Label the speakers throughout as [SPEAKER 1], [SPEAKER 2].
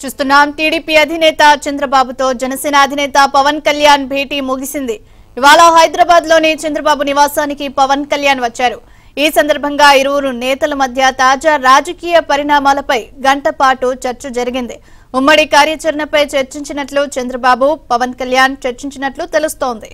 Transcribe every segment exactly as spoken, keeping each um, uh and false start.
[SPEAKER 1] చూస్తున్నాం టీడీపీ అధినేత చంద్రబాబుతో జనసేన అధినేత పవన్ కళ్యాణ్ భేటీ ముగిసింది. ఇవాళ హైదరాబాద్ లోని చంద్రబాబు నివాసానికి పవన్ కళ్యాణ్ వచ్చారు. ఈ సందర్భంగా ఇరువురు నేతల మధ్య తాజా రాజకీయ పరిణామాలపై గంట పాటు చర్చ జరిగింది. ఉమ్మడి కార్యాచరణపై చర్చించినట్లు చంద్రబాబు పవన్ కళ్యాణ్ చర్చించినట్లు తెలుస్తోంది.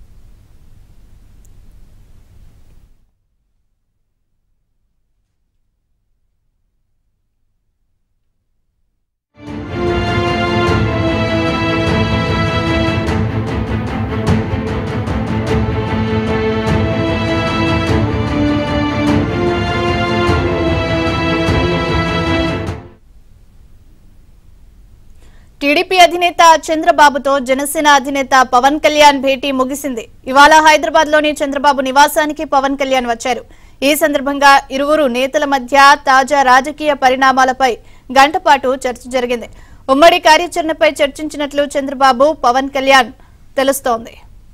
[SPEAKER 1] టీడీపీ అధినేత చంద్రబాబుతో జనసేన అధినేత పవన్ కళ్యాణ్ భేటీ ముగిసింది. ఇవాళ హైదరాబాద్ లోని చంద్రబాబు నివాసానికి పవన్ కళ్యాణ్ వచ్చారు. ఈ సందర్భంగా ఇరువురు నేతల మధ్య తాజా రాజకీయ పరిణామాలపై గంట పాటు చర్చ జరిగింది. ఉమ్మడి కార్యాచరణపై చర్చించినట్లు చంద్రబాబు పవన్ కళ్యాణ్ తెలుస్తోంది.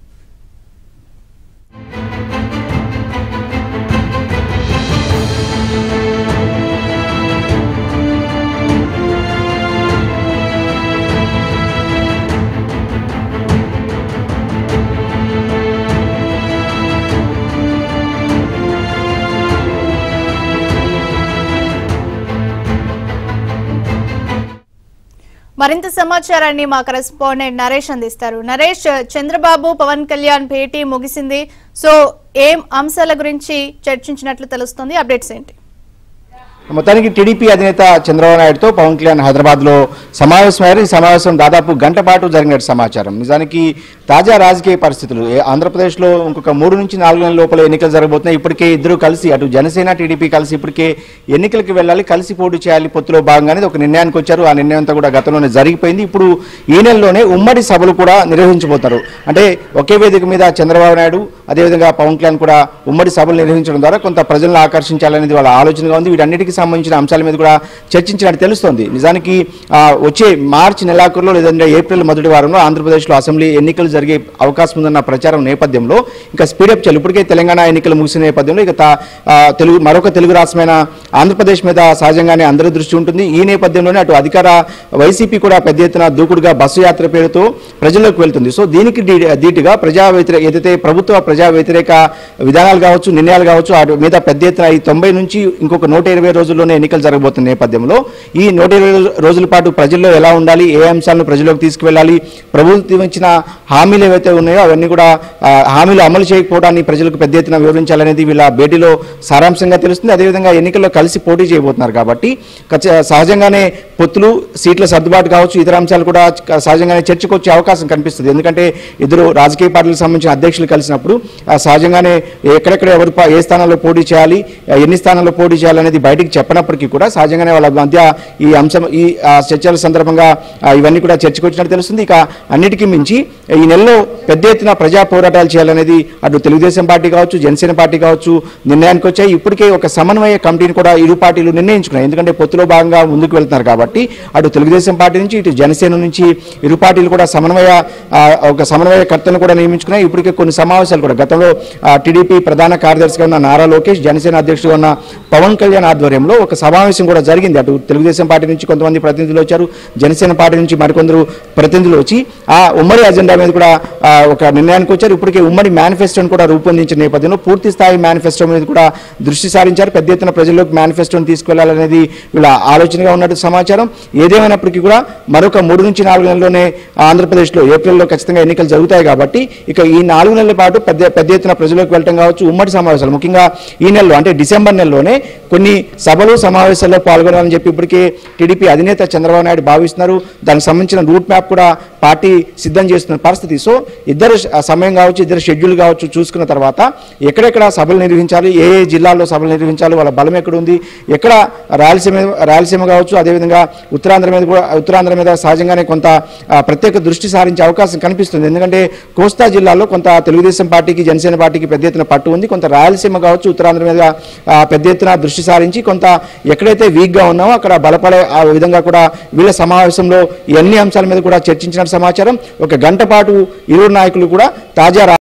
[SPEAKER 1] మరింత సమాచారాన్ని మా కరెస్పాండెంట్ నరేష్ అందిస్తారు. నరేష్, చంద్రబాబు పవన్ కళ్యాణ్ భేటీ ముగిసింది. సో ఏం అంశాల గురించి చర్చించినట్లు తెలుస్తుంది? అప్డేట్స్ ఏంటి?
[SPEAKER 2] మొత్తానికి టీడీపీ అధినేత చంద్రబాబు నాయుడుతో పవన్ కళ్యాణ్ హైదరాబాద్ లో సమావేశమయ్యారు. ఈ సమావేశం దాదాపు గంట పాటు జరిగినట్టు సమాచారం. నిజానికి తాజా రాజకీయ పరిస్థితులు ఆంధ్రప్రదేశ్ లో ఇంకొక మూడు నుంచి నాలుగు నెలల లోపల ఎన్నికలు జరగబోతున్నాయి. ఇప్పటికే ఇద్దరు కలిసి అటు జనసేన టీడీపీ కలిసి ఇప్పటికే ఎన్నికలకు వెళ్ళాలి, కలిసి పోటీ చేయాలి, పొత్తులో భాగంగానే ఒక నిర్ణయానికి వచ్చారు. ఆ నిర్ణయం అంతా కూడా గతంలోనే జరిగిపోయింది. ఇప్పుడు ఈ నెలలోనే ఉమ్మడి సభలు కూడా నిర్వహించబోతారు. అంటే ఒకే వేదిక మీద చంద్రబాబు నాయుడు అదేవిధంగా పవన్ కళ్యాణ్ కూడా ఉమ్మడి సభలు నిర్వహించడం ద్వారా కొంత ప్రజలను ఆకర్షించాలనేది వాళ్ళ ఆలోచనగా ఉంది. వీటన్నిటికీ సంబంధించిన అంశాల మీద కూడా చర్చించినట్టు తెలుస్తోంది. నిజానికి వచ్చే మార్చి నెలాఖరులో లేదంటే ఏప్రిల్ మొదటి వారంలో ఆంధ్రప్రదేశ్లో అసెంబ్లీ ఎన్నికలు జరిగే అవకాశం ఉందన్న ప్రచారం నేపథ్యంలో ఇంకా స్పీడప్ చేయాలి. ఇప్పటికే తెలంగాణ ఎన్నికలు ముగిసిన నేపథ్యంలో ఇక తెలుగు మరొక తెలుగు రాష్ట్రమైన ఆంధ్రప్రదేశ్ మీద సహజంగానే అందరి దృష్టి ఉంటుంది. ఈ నేపథ్యంలోనే అటు అధికార వైసీపీ కూడా పెద్ద ఎత్తున దూకుడుగా బస్సు యాత్ర పేరుతో ప్రజల్లోకి వెళ్తుంది. సో దీనికి ధీటుగా ప్రజా వ్యతిరేక ఏదైతే ప్రభుత్వ ప్రజా వ్యతిరేక విధానాలు కావచ్చు, నిర్ణయాలు కావచ్చు, వాటి మీద పెద్ద ఎత్తున ఈ తొంభై నుంచి ఇంకొక నూట ఇరవై రోజుల్లోనే ఎన్నికలు జరగబోతున్న నేపథ్యంలో ఈ నూట ఇరవై రోజుల పాటు ప్రజల్లో ఎలా ఉండాలి, ఏ అంశాలను ప్రజల్లోకి తీసుకువెళ్ళాలి, ప్రభుత్వం ఇచ్చిన హామీలు ఏవైతే ఉన్నాయో అవన్నీ కూడా హామీలు అమలు చేయకపోవడాన్ని ప్రజలకు పెద్ద ఎత్తున వివరించాలనేది వీళ్ళ భేటీలో సారాంశంగా తెలుస్తుంది. అదేవిధంగా ఎన్నికల్లో కలిసి పోటీ చేయబోతున్నారు కాబట్టి సహజంగానే పొత్తులు, సీట్ల సర్దుబాటు కావచ్చు, ఇతర అంశాలు కూడా సహజంగానే చర్చకు వచ్చే అవకాశం కనిపిస్తుంది. ఎందుకంటే ఇద్దరు రాజకీయ పార్టీలకు సంబంధించిన అధ్యక్షులు కలిసినప్పుడు సహజంగానే ఎక్కడెక్కడ ఎవరు ఏ స్థానంలో పోటీ చేయాలి, ఎన్ని స్థానాల్లో పోటీ చేయాలనేది బయటికి చెప్పనప్పటికీ కూడా సహజంగానే వాళ్ళ మధ్య ఈ అంశం ఈ చర్చల సందర్భంగా ఇవన్నీ కూడా చర్చకు వచ్చినట్టు తెలుస్తుంది. ఇక అన్నిటికీ మించి ఈ నెలలో పెద్ద ఎత్తున ప్రజా పోరాటాలు చేయాలనేది అటు తెలుగుదేశం పార్టీ కావచ్చు, జనసేన పార్టీ కావచ్చు నిర్ణయానికి వచ్చాయి. ఇప్పటికే ఒక సమన్వయ కమిటీని కూడా ఇరు పార్టీలు నిర్ణయించుకున్నాయి. ఎందుకంటే పొత్తులో భాగంగా ముందుకు వెళ్తున్నారు కాబట్టి అటు తెలుగుదేశం పార్టీ నుంచి ఇటు జనసేన నుంచి ఇరు పార్టీలు కూడా సమన్వయ ఒక సమన్వయకర్తను కూడా నియమించుకున్నాయి. ఇప్పటికే కొన్ని సమావేశాలు కూడా గతంలో టీడీపీ ప్రధాన కార్యదర్శిగా ఉన్న నారా లోకేష్, జనసేన అధ్యక్షుడిగా ఉన్న పవన్ కళ్యాణ్ ఆధ్వర్యంలో ఒక సమావేశం కూడా జరిగింది. అటు తెలుగుదేశం పార్టీ నుంచి కొంతమంది ప్రతినిధులు వచ్చారు, జనసేన పార్టీ నుంచి మరికొందరు ప్రతినిధులు వచ్చి ఆ ఉమ్మడి అజెండా మీద కూడా ఒక నిర్ణయానికి వచ్చారు. ఇప్పటికే ఉమ్మడి మేనిఫెస్టోను కూడా రూపొందించిన నేపథ్యంలో పూర్తి స్థాయి మేనిఫెస్టో మీద కూడా దృష్టి సారించారు. పెద్ద ఎత్తున ప్రజల్లోకి మేనిఫెస్టోను తీసుకెళ్లాలనేది వీళ్ళ ఆలోచనగా ఉన్నట్టు సమాచారం. ఏదేమైనప్పటికీ కూడా మరొక మూడు నుంచి నాలుగు నెలల్లోనే ఆంధ్రప్రదేశ్లో ఏప్రిల్లో ఖచ్చితంగా ఎన్నికలు జరుగుతాయి కాబట్టి ఇక ఈ నాలుగు నెలల పాటు పెద్ద పెద్ద ఎత్తున ప్రజల్లోకి వెళ్ళడం కావచ్చు, ఉమ్మడి సమావేశాలు ముఖ్యంగా ఈ నెలలో అంటే డిసెంబర్ నెలలోనే కొన్ని సభలు సమావేశాల్లో పాల్గొనాలని చెప్పి ఇప్పటికే టీడీపీ అధినేత చంద్రబాబు నాయుడు భావిస్తున్నారు. దానికి సంబంధించిన రూట్ మ్యాప్ కూడా పార్టీ సిద్ధం చేస్తున్న పరిస్థితి. సో ఇద్దరు సమయం కావచ్చు, ఇద్దరు షెడ్యూల్ కావచ్చు చూసుకున్న తర్వాత ఎక్కడెక్కడ సభలు నిర్వహించాలి, ఏ ఏ జిల్లాల్లో సభలు నిర్వహించాలి, వాళ్ళ బలం ఎక్కడ ఉంది, ఎక్కడ రాయలసీమ రాయలసీమ కావచ్చు, అదేవిధంగా ఉత్తరాంధ్ర మీద కూడా ఉత్తరాంధ్ర మీద సహజంగానే కొంత ప్రత్యేక దృష్టి సారించే అవకాశం కనిపిస్తుంది. ఎందుకంటే కోస్తా జిల్లాలో కొంత తెలుగుదేశం పార్టీకి, జనసేన పార్టీకి పెద్ద ఎత్తున పట్టు ఉంది. కొంత రాయలసీమ కావచ్చు, ఉత్తరాంధ్ర మీద పెద్ద ఎత్తున దృష్టి సారించి కొంత ఎక్కడైతే వీక్గా ఉన్నామో అక్కడ బలపడే ఆ విధంగా కూడా వీళ్ళ సమావేశంలో ఈ అన్ని అంశాల మీద కూడా చర్చించిన సమాచారం. ఒక గంట పాటు ఇరువురు నాయకులు కూడా తాజా